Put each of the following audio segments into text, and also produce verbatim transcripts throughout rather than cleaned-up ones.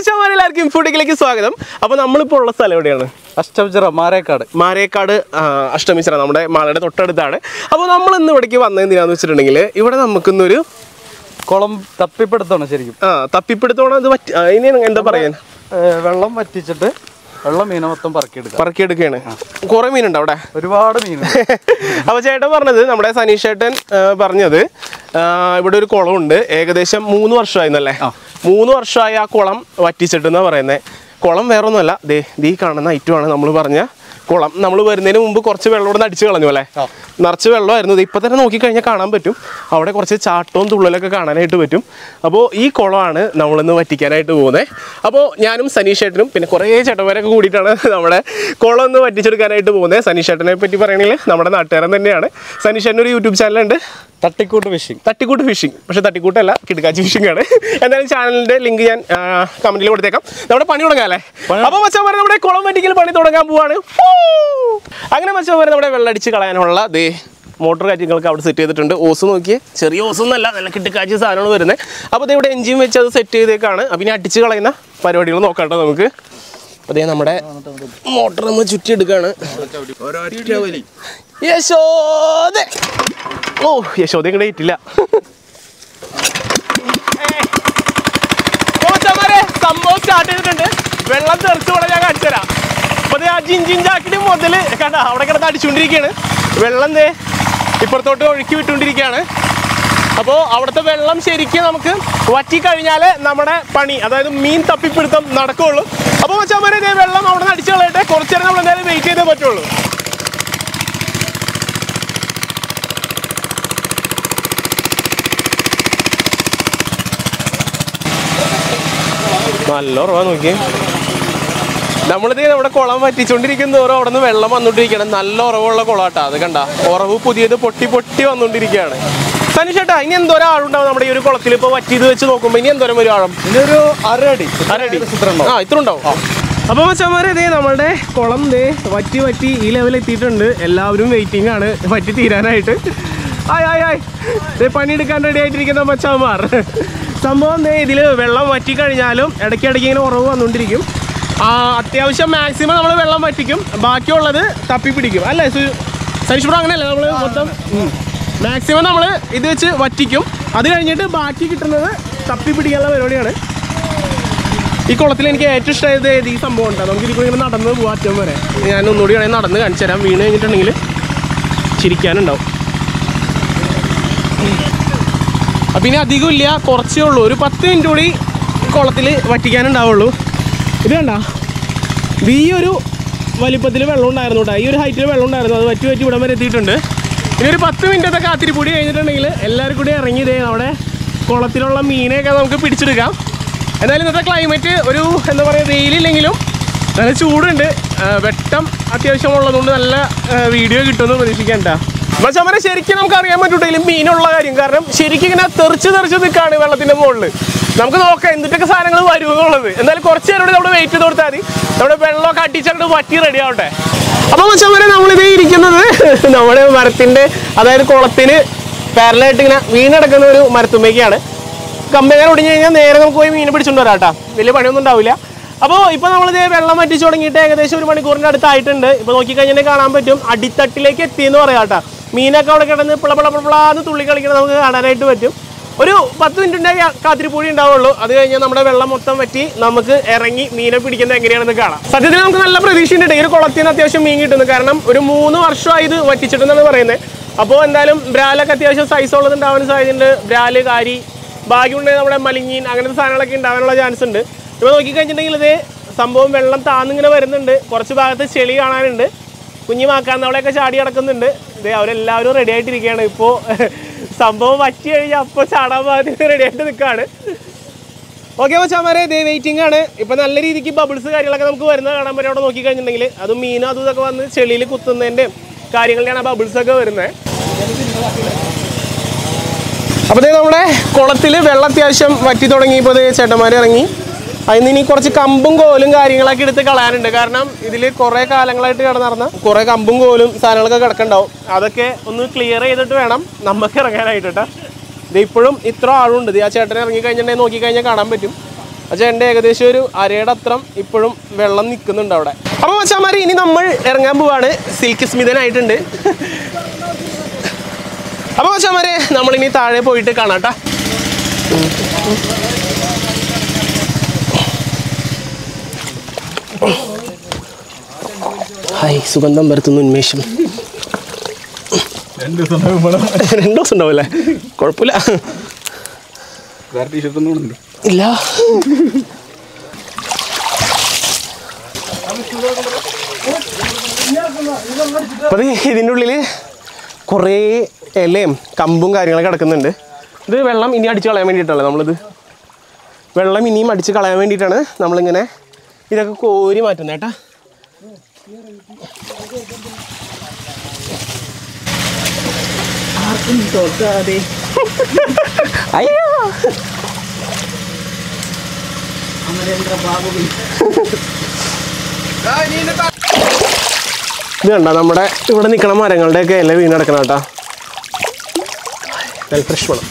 എല്ലാവർക്കും ഫുഡിലേക്ക് സ്വാഗതം. അപ്പോൾ നമ്മളിപ്പോൾ ഉള്ള സ്ഥലം എവിടെയാണ്? അഷ്ടമിച്ചിറ മാരേക്കാട്. മാരേക്കാട് അഷ്ടമിച്ചിറ നമ്മുടെ മാളയുടെ തൊട്ടടുത്താണ്. അപ്പോൾ നമ്മൾ ഇന്ന് ഇവിടേക്ക് വന്നത് എന്തിനാന്ന് വെച്ചിട്ടുണ്ടെങ്കിൽ ഇവിടെ നമുക്കിന്നൊരു കുളം തപ്പിപ്പിടുത്തണം. ശരിക്കും ആ തപ്പിപ്പിടുത്തോണം. ഇത് പറ്റി ഇനി എന്താ പറയാൻ, വെള്ളം വറ്റിച്ചിട്ട് വെള്ളം മീനെ മൊത്തം പറക്കിയെടുക്കുക പറക്കിയെടുക്കുകയാണ്. കുറെ മീനുണ്ട് അവിടെ, ഒരുപാട് മീൻ. അപ്പോൾ ചേട്ടൻ പറഞ്ഞത്, നമ്മുടെ സനീഷ് ചേട്ടൻ പറഞ്ഞത് ഇവിടെ ഒരു കുളമുണ്ട്, ഏകദേശം മൂന്ന് വർഷമായിരുന്നല്ലേ? മൂന്ന് വർഷമായി ആ കുളം വറ്റിച്ചിട്ടെന്നാ പറയുന്നത്. കുളം വേറെ ഒന്നുമല്ല, ദേ ദീ കാണുന്ന ഐറ്റമാണ് നമ്മൾ പറഞ്ഞ കുളം. നമ്മൾ വരുന്നതിന് മുമ്പ് കുറച്ച് വെള്ളം ഇവിടെ നിന്ന് അടിച്ച് കളഞ്ഞു അല്ലേ? നിറച്ച് വെള്ളമായിരുന്നു. ഇപ്പം തന്നെ നോക്കിക്കഴിഞ്ഞാൽ കാണാൻ പറ്റും, അവിടെ കുറച്ച് ചാട്ടവും തുള്ളലൊക്കെ കാണാനായിട്ട് പറ്റും. അപ്പോൾ ഈ കുളമാണ് നമ്മളിന്ന് വറ്റിക്കാനായിട്ട് പോകുന്നത്. അപ്പോൾ ഞാനും സനീഷ് ചേട്ടനും പിന്നെ കുറേ ചേട്ടന്മാരൊക്കെ കൂടിയിട്ടാണ് നമ്മുടെ കുളം ഒന്ന് വറ്റിച്ചെടുക്കാനായിട്ട് പോകുന്നത്. സനീഷ് ചേട്ടനെ പറ്റി പറയുകയാണെങ്കിൽ നമ്മുടെ നാട്ടുകാരൻ തന്നെയാണ്. സനീഷ് ചേട്ടൻ ഒരു യൂട്യൂബ് ചാനലുണ്ട്, തട്ടിക്കൂട്ട് ഫിഷിംഗ്. തട്ടിക്കൂട്ട് ഫിഷിംഗ് പക്ഷേ തട്ടിക്കൂട്ടല്ല, കിടക്കാച്ചി ഫിഷിംഗ് ആണ്. എന്തായാലും ചാനലിൻ്റെ ലിങ്ക് ഞാൻ കമൻറ്റിൽ കൊടുത്തേക്കാം. നമ്മുടെ പണി തുടങ്ങാം അല്ലേ? അപ്പോൾ മച്ചാൻ പറഞ്ഞ നമ്മുടെ കുളം വറ്റിക്കൽ പണി തുടങ്ങാൻ പോവാണ്. അങ്ങനെ മച്ചാൻ പറഞ്ഞ നമ്മുടെ വെള്ളടിച്ച് കളയാനുള്ള ദേ മോട്ടോർ കാര്യങ്ങളൊക്കെ അവിടെ സെറ്റ് ചെയ്തിട്ടുണ്ട്. ഓസ് നോക്കിയേ, ചെറിയ ഓസൊന്നല്ല, നല്ല കിട്ടിക്കാച്ചി സാധനമാണ് വരുന്നത്. അപ്പോൾ ഇവിടെ എൻജിൻ വെച്ച് അത് സെറ്റ് ചെയ്തേക്കാണ്. അപ്പം ഇനി അടിച്ച് കളയുന്ന പരിപാടികൾ നോക്കാം കേട്ടോ നമുക്ക്. അതേ നമ്മുടെ മോട്ടർ നമ്മൾ ചുറ്റിയെടുക്കുകയാണ്. യശോദ, ഓ യശോദ ഇങ്ങടെ ഇട്ടില്ല. സംഭവം സ്റ്റാർട്ട് ചെയ്തിട്ടുണ്ട്. വെള്ളം തെറിച്ചോടെ ഞാൻ കാണിച്ചു തരാം. അപ്പോൾ ആ ജിഞ്ചിഞ്ചാക്കിട്ട് മുതൽ കണ്ട അവിടെ കിടന്ന് അടിച്ചുകൊണ്ടിരിക്കുകയാണ്. വെള്ളം ദേ ഇപ്പുറത്തോട്ട് ഒഴുക്കി വിട്ടുകൊണ്ടിരിക്കുകയാണ്. അപ്പോൾ അവിടുത്തെ വെള്ളം ശരിക്കും നമുക്ക് വറ്റിക്കഴിഞ്ഞാൽ നമ്മുടെ പണി, അതായത് മീൻ തപ്പിപ്പിടുത്തം നടക്കുകയുള്ളൂ. അപ്പോൾ മച്ചാന്മാരെ ഇതേ വെള്ളം അവിടെ നിന്ന് അടിച്ചു കളയട്ടെ. കുറച്ച് നേരം നമ്മൾ എന്തായാലും വെയിറ്റ് ചെയ്തേ പറ്റുള്ളൂ. നല്ല ഉറവാ നോക്കി. നമ്മളിത് നമ്മുടെ കുളം വറ്റിച്ചുകൊണ്ടിരിക്കുന്ന തോറും അവിടെ നിന്ന് വെള്ളം വന്നുകൊണ്ടിരിക്കുകയാണ്. നല്ല ഉറവുള്ള കുളാട്ടാ അത് കണ്ട. ഉറവ് പുതിയത് പൊട്ടി പൊട്ടി വന്നുകൊണ്ടിരിക്കുകയാണ്. സനീഷ് ചേട്ടാ, ഇനി എന്തോരം ആളുണ്ടാവും നമ്മുടെ ഈ ഒരു കുളത്തിൽ? ഇപ്പോൾ വറ്റിയത് വെച്ച് നോക്കുമ്പോൾ ഇനി എന്തോരം ഒരു ആഴം? ഇതൊരു അരടി അരടി ആ ഇത്ര ഉണ്ടാവും. അപ്പോൾ മച്ചാന്മാരെ ഇതേ നമ്മളുടെ കുളം ദേ വറ്റി വറ്റി ഈ ലെവലിൽ എത്തിയിട്ടുണ്ട്. എല്ലാവരും വെയിറ്റിംഗ് ആണ് വറ്റി തീരാനായിട്ട്. ആയ് ആയ് ആയ് ദേ പണിയെടുക്കാൻ റെഡി ആയിട്ടിരിക്കുന്ന മച്ചാന്മാർ. സംഭവം ദേ ഇതിൽ വെള്ളം വറ്റിക്കഴിഞ്ഞാലും ഇടയ്ക്കിടയ്ക്ക് ഇങ്ങനെ ഉറവ് വന്നുകൊണ്ടിരിക്കും. അത്യാവശ്യം മാക്സിമം നമ്മൾ വെള്ളം വറ്റിക്കും, ബാക്കിയുള്ളത് തപ്പി പിടിക്കും അല്ലേ സനീഷ് ബ്രോ? അങ്ങനെയല്ലേ നമ്മൾ മൊത്തം മാക്സിമം നമ്മൾ ഇത് വെച്ച് വറ്റിക്കും. അത് കഴിഞ്ഞിട്ട് ബാക്കി കിട്ടുന്നത് തപ്പി പിടിക്കാനുള്ള പരിപാടിയാണ്. ഈ കുളത്തിൽ എനിക്ക് ഏറ്റവും ഇഷ്ടമായത് ഈ സംഭവം ഉണ്ടാകും. നമുക്ക് ഇതിൽ ഇങ്ങനെ നടന്ന് പോകാൻ അറ്റം വരെ. ഞാൻ ഒന്നുകൂടി വേണമെങ്കിൽ നടന്ന് കാണിച്ചു തരാം. വീണ് കഴിഞ്ഞിട്ടുണ്ടെങ്കിൽ ചിരിക്കാനുണ്ടാവും. അപ്പം ഇനി അധികം ഇല്ല, കുറച്ചേ ഉള്ളൂ. ഒരു പത്ത് മിനിറ്റ് കൂടി കുളത്തിൽ വറ്റിക്കാനുണ്ടാവുള്ളൂ. ഇത് കണ്ട, ഈ ഒരു വലിപ്പത്തിൽ വെള്ളം ഉണ്ടായിരുന്നു കേട്ടോ. ഈ ഒരു ഹൈറ്റിൽ വെള്ളം ഉണ്ടായിരുന്നു, അത് വറ്റി വറ്റി ഇവിടം വരെ എത്തിയിട്ടുണ്ട്. ഇനി ഒരു പത്ത് മിനിറ്റത്തെ കാത്തിരിപ്പൂടി കഴിഞ്ഞിട്ടുണ്ടെങ്കിൽ എല്ലാവരും കൂടി ഇറങ്ങി ഇതേ അവിടെ കുളത്തിലുള്ള മീനെയൊക്കെ നമുക്ക് പിടിച്ചെടുക്കാം. എന്നാലും ഇന്നത്തെ ക്ലൈമറ്റ് ഒരു എന്താ പറയുക, വെയിലില്ലെങ്കിലും നല്ല ചൂടുണ്ട്. വെട്ടം അത്യാവശ്യം ഉള്ളതുകൊണ്ട് നല്ല വീഡിയോ കിട്ടുമെന്ന് പ്രതീക്ഷിക്കാൻ കേട്ടോ. പക്ഷെ അവരെ ശരിക്കും നമുക്ക് അറിയാൻ പറ്റൂട്ടെങ്കിലും മീനുള്ള കാര്യം, കാരണം ശരിക്കും ഇങ്ങനെ തെറിച്ച് തെറിച്ച് നിൽക്കുകയാണ് വെള്ളത്തിൻ്റെ മുകളിൽ. നമുക്ക് നോക്കാം എന്തിട്ടൊക്കെ സാധനങ്ങൾ വരുമെന്നുള്ളത്. എന്തായാലും കുറച്ച് നേരം നമ്മൾ വെയിറ്റ് ചെയ്ത് കൊടുത്താൽ മതി. നമ്മുടെ വെള്ളമൊക്കെ അടിച്ചിട്ട് വറ്റി റെഡി ആവട്ടെ. അപ്പോൾ മച്ചാന്മാരെ നമ്മളിതേ ഇരിക്കുന്നത് നമ്മുടെ മരത്തിൻ്റെ, അതായത് കുളത്തിന് പാരലായിട്ട് ഇങ്ങനെ വീണെടുക്കുന്ന ഒരു മരത്തുമ്മയ്ക്കാണ്. കമ്പങ്ങനെ ഒടിഞ്ഞു കഴിഞ്ഞാൽ നേരെ നമുക്ക് പോയി മീനെ പിടിച്ചുകൊണ്ട് വരാം കേട്ടോ. വലിയ പണിയൊന്നും ഉണ്ടാവില്ല. അപ്പോൾ ഇപ്പോൾ നമ്മളിത് വെള്ളം വറ്റിച്ച് തുടങ്ങിയിട്ട് ഏകദേശം ഒരു മണിക്കൂറിൻ്റെ അടുത്തായിട്ടുണ്ട്. ഇപ്പോൾ നോക്കിക്കഴിഞ്ഞാൽ കാണാൻ പറ്റും അടിത്തട്ടിലേക്ക് എത്തിയെന്ന് പറയാം കേട്ടോ. മീനൊക്കെ അവിടെ കിടന്ന് പിള പിള പിളാന്ന് തുള്ളി കളിക്കണം നമുക്ക് കാണാനായിട്ട് പറ്റും. ഒരു പത്ത് മിനിറ്റിൻ്റെ കാത്തിരിപ്പൂടി ഉണ്ടാവുള്ളൂ. അത് കഴിഞ്ഞാൽ നമ്മുടെ വെള്ളം മൊത്തം വറ്റി നമുക്ക് ഇറങ്ങി മീനെ പിടിക്കുന്നത് എങ്ങനെയാണെന്ന് കാണാം. സത്യത്തിൽ നമുക്ക് നല്ല പ്രതീക്ഷയുണ്ട് ഈ ഒരു കുളത്തിൽ നിന്ന് അത്യാവശ്യം മീൻ കിട്ടുന്നു. കാരണം ഒരു മൂന്ന് വർഷമായി ഇത് വറ്റിച്ചിട്ടെന്നാണ് പറയുന്നത്. അപ്പോൾ എന്തായാലും ബ്രാലൊക്കെ അത്യാവശ്യം സൈസ് ഉള്ളത് ഉണ്ടാവാൻ സാധ്യതയുണ്ട്. ബ്രാല്, കാരി, ഭാഗ്യമുണ്ടെങ്കിൽ നമ്മുടെ മലിഞ്ഞീൻ അങ്ങനത്തെ സാധനങ്ങളൊക്കെ ഉണ്ടാകാനുള്ള ചാൻസ് ഉണ്ട്. ഇപ്പോൾ നോക്കിക്കഴിഞ്ഞിട്ടുണ്ടെങ്കിൽ ഇത് സംഭവം വെള്ളം താന്നിങ്ങനെ വരുന്നുണ്ട്. കുറച്ച് ഭാഗത്ത് ചെളി കാണാനുണ്ട്. കുഞ്ഞു മാക്കാന്നവളെയൊക്കെ ചാടി കിടക്കുന്നുണ്ട്. ഇത് അവരെല്ലാവരും റെഡി ആയിട്ടിരിക്കുകയാണ്. ഇപ്പോൾ സംഭവം വറ്റി കഴിഞ്ഞാൽ അപ്പോൾ ചാടാൻ ഭാഗത്ത് റെഡി ആയിട്ട് നിൽക്കുകയാണ്. ഓക്കെ മച്ചാന്മാരെ, ഇതേ വെയിറ്റിംഗ് ആണ്. ഇപ്പോൾ നല്ല രീതിക്ക് ബബിൾസ് കാര്യങ്ങളൊക്കെ നമുക്ക് വരുന്നത് കാണാൻ പറ്റും. അവിടെ നോക്കിക്കഴിഞ്ഞിട്ടുണ്ടെങ്കിൽ അത് മീനും അതും ഇതൊക്കെ വന്ന് ചെളിയിൽ കുത്തുന്നതിൻ്റെയും കാര്യങ്ങളുടെയാണ് ആ ബബിൾസൊക്കെ വരുന്നത്. അപ്പോൾ ഇതേ നമ്മുടെ കുളത്തിൽ വെള്ളം അത്യാവശ്യം വറ്റി തുടങ്ങിയപ്പോൾ ചേട്ടന്മാർ ഇറങ്ങി. അതിന് ഇനി കുറച്ച് കമ്പും കോലും കാര്യങ്ങളൊക്കെ എടുത്ത് കളയാനുണ്ട്. കാരണം ഇതിൽ കുറേ കാലങ്ങളായിട്ട് കിടന്നിറന്ന കുറേ കമ്പും കോലും സാധനങ്ങളൊക്കെ കിടക്കുന്നുണ്ടാവും. അതൊക്കെ ഒന്ന് ക്ലിയർ ചെയ്തിട്ട് വേണം നമുക്ക് ഇറങ്ങാനായിട്ട് കേട്ടോ. ഇത് ഇപ്പോഴും ഇത്ര ആളുണ്ട്. ഇത് ആ ചേട്ടനെ ഇറങ്ങി കഴിഞ്ഞിട്ടുണ്ടെങ്കിൽ നോക്കിക്കഴിഞ്ഞാൽ കാണാൻ പറ്റും. ആ ചേട്ടൻ്റെ ഏകദേശം ഒരു അരയുടെ അത്രം ഇപ്പോഴും വെള്ളം നിൽക്കുന്നുണ്ട് അവിടെ. അപ്പോൾ മച്ചാമാരി ഇനി നമ്മൾ ഇറങ്ങാൻ പോവാണ്. സിൽക്ക് സ്മിതനായിട്ടുണ്ട്. അപ്പോൾ മച്ചാമാരെ നമ്മളിനി താഴെ പോയിട്ട് കാണാട്ടാ. ഹായ്, സുഗന്ധം പരത്തുന്നു ഉന്മേഷം. രണ്ട് ദിവസം ഉണ്ടാവില്ലേ? കുഴപ്പമില്ല. ഇല്ല, അപ്പൊ ഇതിൻ്റെ ഉള്ളില് കുറേ ഇലയും കമ്പും കാര്യങ്ങളൊക്കെ കിടക്കുന്നുണ്ട്. ഇത് വെള്ളം ഇനി അടിച്ച് കളയാൻ വേണ്ടിയിട്ടല്ലേ നമ്മളിത് വെള്ളം ഇനിയും അടിച്ച് കളയാൻ വേണ്ടിയിട്ടാണ് നമ്മളിങ്ങനെ ഇതൊക്കെ കോരി മാറ്റുന്നത് കേട്ടാ. അയ്യോ, ഇത് കണ്ട നമ്മുടെ ഇവിടെ നിൽക്കണ മരങ്ങളുടെയൊക്കെ ഇല വീണ് കിടക്കണം കേട്ടാ. നല്ല ഫ്രഷ് മണം.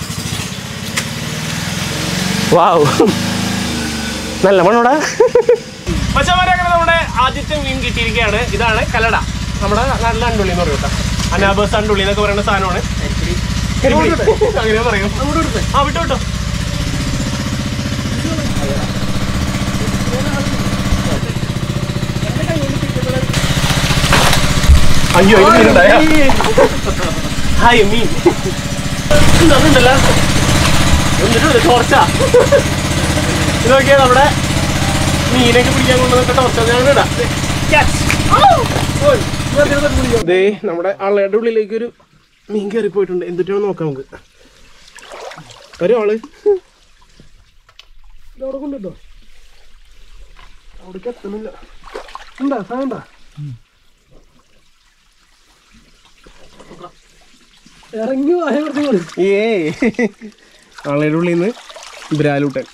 വാവ്, നല്ല മണോടാ. പച്ചമരങ്ങനെ നമ്മുടെ ആദ്യത്തെ മീൻ കിട്ടിയിരിക്കുകയാണ്. ഇതാണ് കലട. നമ്മുടെ നല്ല അണ്ടുള്ളി എന്ന് പറയും കേട്ടോ. അനാബസ് അണ്ടുള്ളി എന്നൊക്കെ പറയുന്ന സാധനമാണ്. അങ്ങനെ പറയും. ആ വിട്ടോ വിട്ടോ. അയ്യോ, ഹായ് മീൻ ഉണ്ടല്ലോ. എന്നിട്ടുണ്ട് ടോർച്ച. ഇതൊക്കെയാ നമ്മുടെ മീനൊക്കെ പിടിക്കാൻ കൊണ്ടുവന്നിട്ട് ടോർച്ച ഞാൻ ഇടാം. ദേ നമ്മുടെ അള്ളയുടെ ഉള്ളിലേക്ക് ഒരു മീൻ കയറി പോയിട്ടുണ്ട്. എന്തിട്ടാണ് നോക്കാം നമുക്ക്. ഒരാള് അവിടെ കൊണ്ടിട്ടോ, അവിടേക്ക് എത്തുന്നില്ല. ഉണ്ടാ സാധനം ഇറങ്ങി ഏ ആളയുടെ ഉള്ളിൽ നിന്ന് ബ്രാലൂട്ടൻ.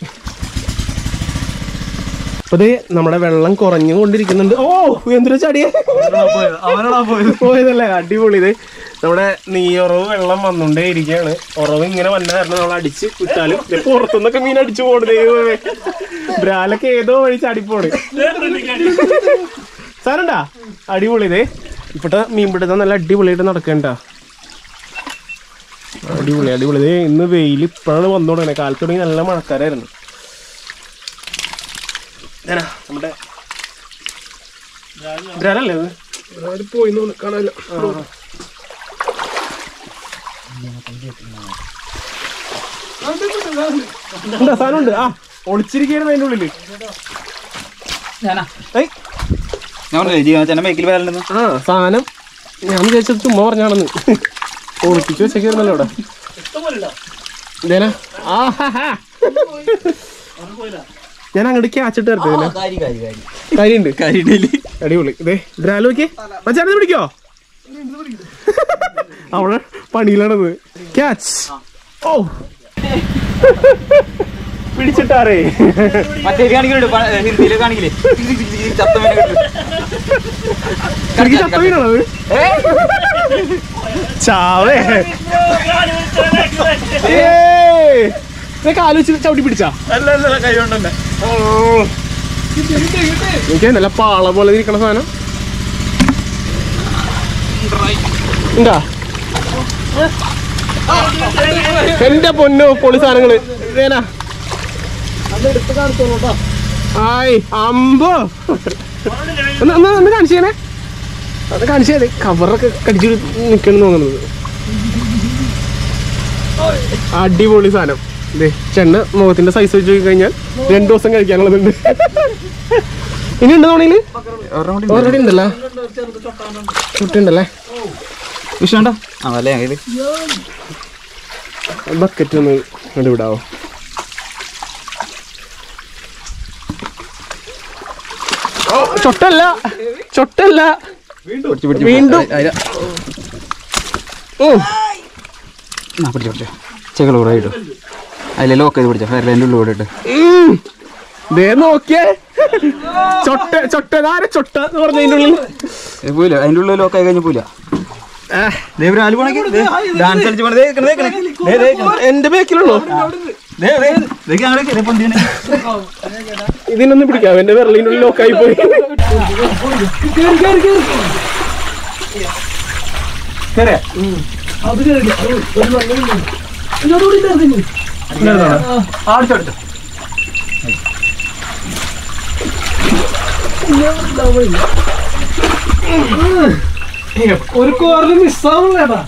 അപ്പൊ ദേ നമ്മുടെ വെള്ളം കുറഞ്ഞു കൊണ്ടിരിക്കുന്നുണ്ട്. ഓ, എന്തൊരു ചടിയ പോയതല്ലേ, അടിപൊളി. ഇത് നമ്മുടെ നീയുറവ് വെള്ളം വന്നുകൊണ്ടേ ഇരിക്കുകയാണ്. ഉറവ് ഇങ്ങനെ വന്ന കാരണം നമ്മൾ അടിച്ച് വിട്ടാലും പുറത്തുനിന്നൊക്കെ മീൻ അടിച്ചു പോണത്. ബ്രാലൊക്കെ ഏതോ വഴി ചാടിപ്പോണ്. സാറണ്ടാ അടിപൊളി. ഇത് ഇപ്പോഴത്തെ മീൻപിടുത്തം നല്ല അടിപൊളിയായിട്ട് നടക്കണ്ട. അടിപൊളി അടിപൊളി. ഇതേ ഇന്ന് വെയിൽ ഇപ്പോഴാണ് വന്നു തുടങ്ങി. കാലത്ത് തുടങ്ങി നല്ല മഴക്കാരായിരുന്നു. നമ്മുടെ ബ്രാലല്ലേ അത് പോയി കാണാനില്ല. എന്താ സാധനം ഉണ്ട്? ആ, ഒളിച്ചിരിക്കുകയായിരുന്നു അതിൻ്റെ ഉള്ളില്. ആ സാധനം ഞാൻ വിചാരിച്ചത് ചുമ്മാ പറഞ്ഞാണെന്ന്. ഒളിപ്പിച്ച് വെച്ചേക്കായിരുന്നല്ലോ അവിടെ. ഇതേനാ ആ ഞാൻ അങ്ങോട്ട് ക്യാച്ചിട്ട് വരട്ടെ. കാര്യണ്ട് അടിപൊളി. ഇതേ ബ്രാലോ നോക്കിയേ. മച്ചാനത് പിടിക്കോ? അവിടെ പണിയിലാണത്. ക്യാച്ച്. ഓ, പിടിച്ചിട്ടാറേ. ചത്തമീനാണത്. ചാവേ കാല് വെച്ച് ചവിട്ടി പിടിച്ചാ? കൈ കൊണ്ടല്ലേ. എനിക്ക് നല്ല പാള പോലെ ഇരിക്കണ സാധനം എന്താ? എന്റെ പൊന്നോ, പൊളി സാധനങ്ങള്. ഇതേനാ ആയി അമ്പോ. ഒന്ന് ഒന്ന് ഒന്ന് കാണിച്ചേനെ, അത് കാണിച്ചേ. കവറൊക്കെ കടിച്ചു നിൽക്കണം തോന്നുന്നത്. അടിപൊളി സാധനം. ഇതേ ചെണ്ണ മുഖത്തിന്റെ സൈസ് വെച്ച് നോക്കി കഴിഞ്ഞാൽ രണ്ടു ദിവസം കഴിക്കാനുള്ളതുണ്ട്. ഇനി ഉണ്ട് തോണിയില് ഓൾറെഡി ഉണ്ടല്ലോ. ചുട്ടുണ്ടല്ലേ. ബക്കറ്റ് ഒന്ന് കണ്ടുവിടാവോ? ചൊട്ടല്ല ചൊട്ടല്ല വീണ്ടും. ചെകളൂടായിട്ടു അതിലെ ലോക്ക് ചെയ്ത് പിടിച്ചോ. ഫെയർലൈൻ്റെ ഉള്ളിലൂടെ ഇട്ട് നോക്കിയേ. ചൊട്ട ചൊട്ടതാര ചൊട്ട എന്ന് പറഞ്ഞതിൻ്റെ ഉള്ളിൽ പോയില്ല. അതിൻ്റെ ഉള്ളിൽ ലോക്കായി കഴിഞ്ഞ പോയില്ല. എന്റെ ബേക്കിലുള്ളൂ. ഇതിനൊന്നും പിടിക്കാം, എന്റെ വിരലിൻ്റെ ഉള്ളിൽ ലോക്കായി പോയി. ഒരു കോറിൽ മിസ്സാവുള്ളേട്ടാ.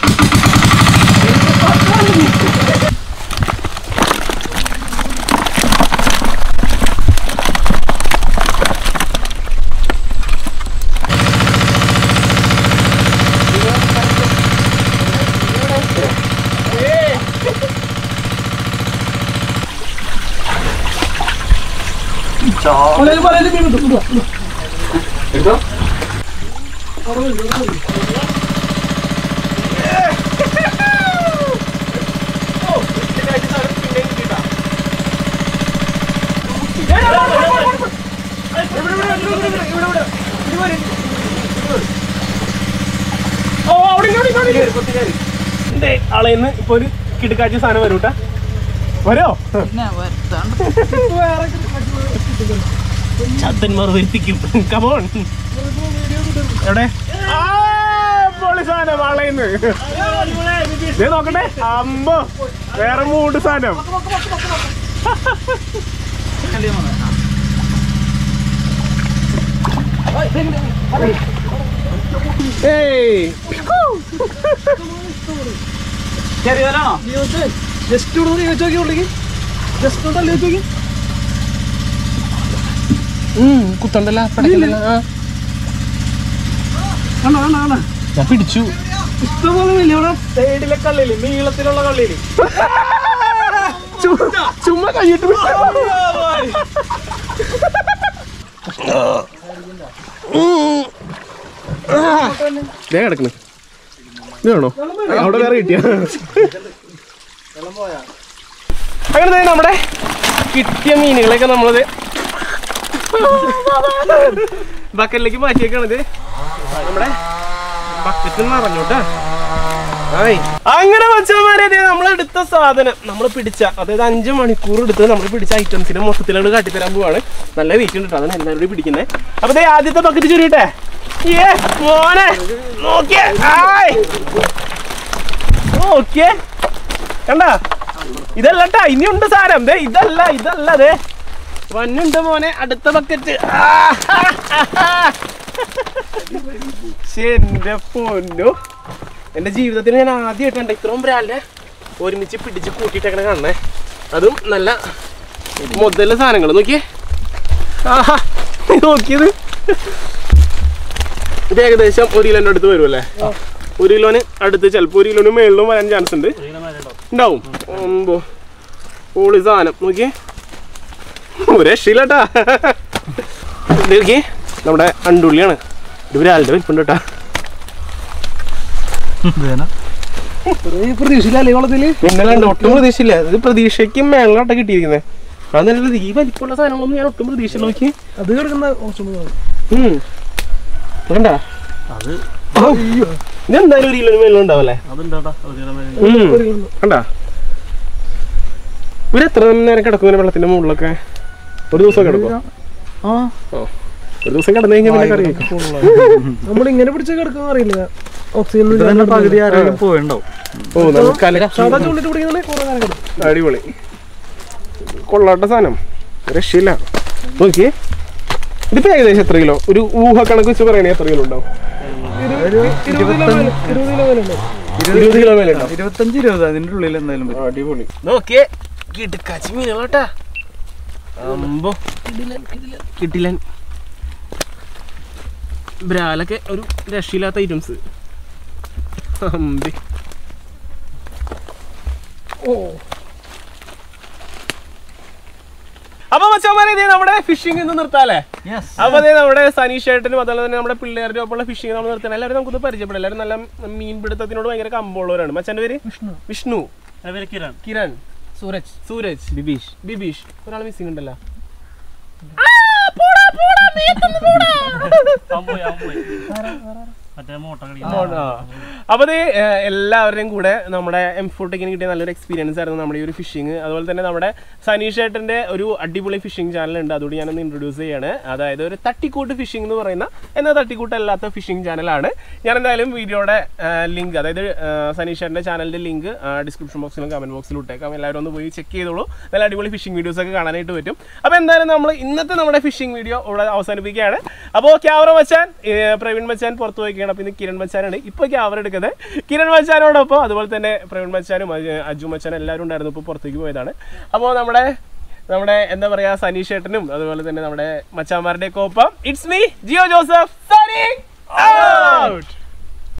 ആളെന്ന് ഇപ്പൊ ഒരു കിടക്കാച്ചി സാധനം വരും കേട്ടാ. വരോ ചത്തന്മാർ വരുത്തിക്കും. കമോൺ. എവിടെ പൊളി സാധനം ആളെന്ന് നോക്കട്ടെ. അമ്പോ വേറെ മൂട് സാധനം. ഏയ് ജസ്റ്റ് നോക്കി ജസ്റ്റ് നോക്കി കുത്തണ്ടല്ല പടക്കണ്ടല്ല. ഞാൻ പിടിച്ചു. ഇഷ്ടംപോലെ വലിയ സൈഡിലെ കള്ളില്, നീളത്തിലുള്ള കള്ളില് ചുമ്മാ കൈയിട്ട് ദേ കിടക്കണ്. ഇത് വേണോ? അവിടെ വേറെ കിട്ടിയ അങ്ങനെ നമ്മുടെ കിട്ടിയ മീനുകളൊക്കെ നമ്മളത് ബക്കറ്റിലേക്ക് മാറ്റിയേക്കാണിത്. നമ്മുടെ ബക്കറ്റ് നിറഞ്ഞോട്ടാ. അങ്ങനെ വെച്ചാൽ നമ്മൾ എടുത്ത സാധനം നമ്മൾ പിടിച്ച, അതായത് അഞ്ച് മണിക്കൂർ എടുത്ത് നമ്മൾ പിടിച്ച ഐറ്റംസിനെ മൊത്തത്തിലാണ് കാട്ടിത്തരാൻ പോവാണ്. നല്ല വെയിറ്റ് ഉണ്ട് കേട്ടോ, അതാണ് എല്ലാവരും കൂടി പിടിക്കുന്നത്. അപ്പൊ ദേ ആദ്യത്തെ ബക്കറ്റ് ചുരുട്ടെ. ഏ മോനെ നോക്കിയേ നോക്കിയേ കണ്ട. ഇതല്ല കേട്ടാ, ഇനിയുണ്ട് സാരം. ദേ ഇതല്ല ഇതല്ല ദേ വന്നുണ്ട് മോനെ. അടുത്ത ബക്കറ്റ്. എന്റെ പൊന്നു, എന്റെ ജീവിതത്തിൽ ഞാൻ ആദ്യമായിട്ടുണ്ട് ഇത്രയും ബ്രാലിനെ ഒരുമിച്ച് പിടിച്ച് കൂട്ടിയിട്ടേക്കണ കാണണേ. അതും നല്ല മുതല സാധനങ്ങൾ. നോക്കിയേ. ആഹാ നോക്കിയത്. ഇത് ഏകദേശം ഒരു കിലോന്റെ അടുത്ത് വരുമല്ലേ? ഒരു കിലോന് അടുത്ത്, ചിലപ്പോൾ ഒരു കിലോന് മേളിലും വരാൻ ചാൻസ് ഉണ്ട്. ഉണ്ടാവും. ഒമ്പോ ഓളി സാധനം. നോക്കിയേ, ഒരു രക്ഷയില്ലാട്ടാ. നോക്കിയേ, നമ്മുടെ അണ്ടുള്ളിയാണ്. ഇത് ഒരാളുടെ വലിപ്പുണ്ട് കേട്ടാ. പ്രതീക്ഷയില്ലേ വെള്ളത്തില്? പിന്നല്ലാണ്ട് ഒട്ടും പ്രതീക്ഷയില്ല. ഇത് പ്രതീക്ഷയ്ക്കും മേളിലാട്ട കിട്ടിയിരിക്കുന്നത്. അത് നല്ലത്. ഈ വലിപ്പമുള്ള സാധനങ്ങളൊന്നും ഞാൻ ഒട്ടും പ്രതീക്ഷ. നോക്കി അത് കിടക്കുന്ന വേണ്ട. ഇതെന്തായാലും ഒരു കിലോന് മേളിൽ ഉണ്ടാവല്ലേ? കണ്ടാ ഒരു എത്ര നേരം കിടക്കും വെള്ളത്തിന്റെ മുകളിലൊക്കെ? ഒരു ദിവസം കിടക്കും. ഒരു ദിവസം കിടന്നു കഴിഞ്ഞാൽ പിന്നെ കറി നമ്മൾ ഇങ്ങനെ പിടിച്ച കിടക്കുന്ന അറിയില്ല. ഓക്സിജൻ പകുതി ആരെങ്കിലും പോയിണ്ടാവും. ഓ അടിപൊളി കൊള്ളാട്ട സാധനം, രക്ഷയില്ല. നോക്കിയേ, ഇതിപ്പോ ഏകദേശം എത്ര കിലോ? ഒരു ഊഹ കണക്ക് വെച്ച് പറയണേ എത്ര കിലോ ഉണ്ടാവും? ഇരുപത് കിലോ മേലെ ഉണ്ടാവും. ഇരുപത്തഞ്ച് ഇരുപത് അതിന്റെ ഉള്ളിൽ എന്തായാലും. അടിപൊളി. നോക്കിയേ, കിടക്കാച്ചി മീനുകളാട്ടാ. അമ്പോ കിട്ടില്ല. ബ്രാലൊക്കെ ഒരു രക്ഷയില്ലാത്ത ഐറ്റംസ്. അമ്പി ഓ. അപ്പൊ മച്ചാമാരെ ഇതേ നമ്മുടെ ഫിഷിംഗ് ഇന്ന് നിർത്താല്ലേ? അപ്പൊ അതേ നമ്മുടെ സനീഷ് ചേട്ടനും അതുപോലെ തന്നെ നമ്മുടെ പിള്ളേരുടെ ഒപ്പമുള്ള ഫിഷിംഗ് നമ്മൾ നിർത്തണം. എല്ലാവരും നമുക്കൊന്ന് പരിചയപ്പെടാം. എല്ലാവരും നല്ല മീൻപിടുത്തത്തിനോട് ഭയങ്കര കമ്പുള്ളവരാണ്. മച്ചാന്റെ പേര് വിഷ്ണു, കിരൺ, കിരൺ, സൂരജ്, സൂരജ്, ബിബീഷ്, ബിബീഷ്. ഒരാൾ മിസ്സിംഗ് ഉണ്ടല്ലോ. അപ്പോൾ അത് എല്ലാവരുടെയും കൂടെ നമ്മുടെ എം ഫോർട്ടിക്കിന് കിട്ടിയ നല്ലൊരു എക്സ്പീരിയൻസ് ആയിരുന്നു നമ്മുടെ ഈ ഒരു ഫിഷിങ്. അതുപോലെ തന്നെ നമ്മുടെ സനീഷ് ഏട്ടൻ്റെ ഒരു അടിപൊളി ഫിഷിംഗ് ചാനൽ ഉണ്ട്, അതുകൊണ്ട് ഞാനൊന്ന് ഇൻട്രൊഡ്യൂസ് ചെയ്യാണ്. അതായത് ഒരു തട്ടിക്കൂട്ട് ഫിഷിംഗ് എന്ന് പറയുന്ന എന്നാൽ തട്ടിക്കൂട്ടല്ലാത്ത ഫിഷിംഗ് ചാനലാണ്. ഞാൻ എന്തായാലും വീഡിയോയുടെ ലിങ്ക്, അതായത് സനീഷ് ഏട്ടൻ്റെ ചാനലിൻ്റെ ലിങ്ക് ഡിസ്ക്രിപ്ഷൻ ബോക്സിലും കമൻറ്റ് ബോക്സിലും ഇട്ടേക്കാം. എല്ലാവരും ഒന്ന് പോയി ചെക്ക് ചെയ്തോളൂ, നല്ല അടിപൊളി ഫിഷിംഗ് വീഡിയോസ് ഒക്കെ കാണാനായിട്ട് പറ്റും. അപ്പോൾ എന്തായാലും നമ്മൾ ഇന്നത്തെ നമ്മുടെ ഫിഷിംഗ് വീഡിയോ ഇവിടെ അവസാനിപ്പിക്കുകയാണ്. അപ്പോൾ ക്യാമറ മച്ചാൻ പ്രവീൺ മച്ചാൻ പുറത്ത് പോയിക്കുകയാണ്. അപ്പോൾ ഇന്ന് കിരൺ മച്ചാനാണ് ഇപ്പോൾ ക്യാമറ എടുക്കുന്നത്. കിരൺ മച്ചാനോടൊപ്പം അതുപോലെ തന്നെ പ്രവീൺ മച്ചാനും അജു മച്ചാനും എല്ലാവരും ഉണ്ടായിരുന്നു, ഇപ്പോൾ പുറത്തേക്ക് പോയതാണ്. അപ്പോൾ നമ്മുടെ നമ്മുടെ എന്താ പറയുക സനീഷ് ഏട്ടനും അതുപോലെ തന്നെ നമ്മുടെ മച്ചാന്മാരുടെയൊക്കെ ഒപ്പം it's me Jio Joseph signing out.